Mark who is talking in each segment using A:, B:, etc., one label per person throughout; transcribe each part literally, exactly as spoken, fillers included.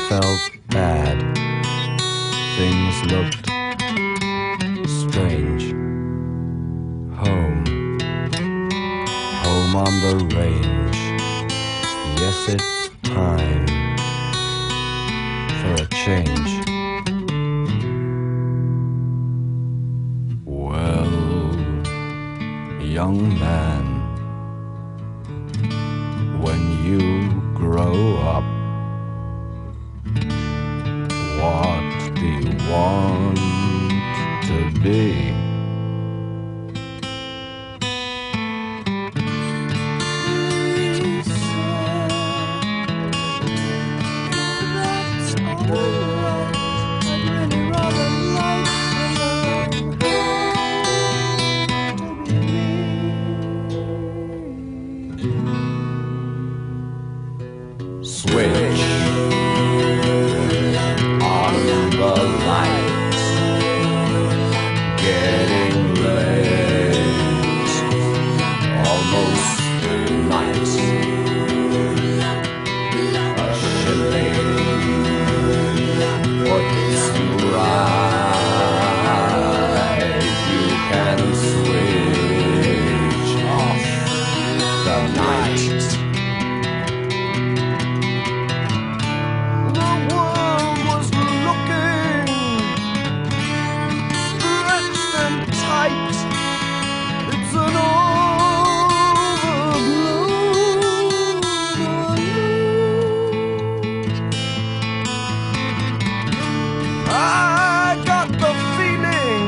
A: felt bad. Things looked strange. Home, home on the range. Yes, it's time for a change. Well, young man, when you grow up, what do you want to be? Switch on the light. Getting late, almost night. A shilling puts you right. You can switch off the night.
B: It's an overblown I got the feeling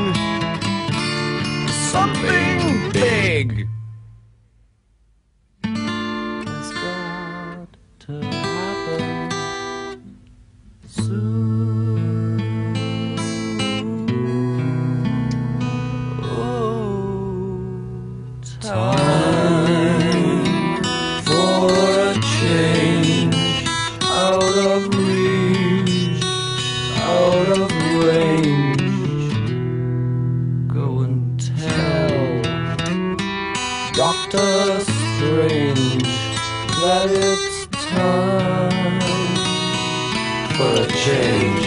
B: something big has got to happen soon.
A: Time for a change, out of reach, out of range. Go and tell Doctor Strange that it's time for a change.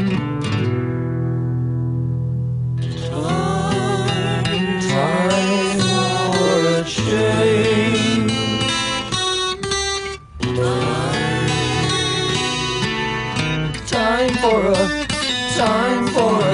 A: Change. Time for a, time for a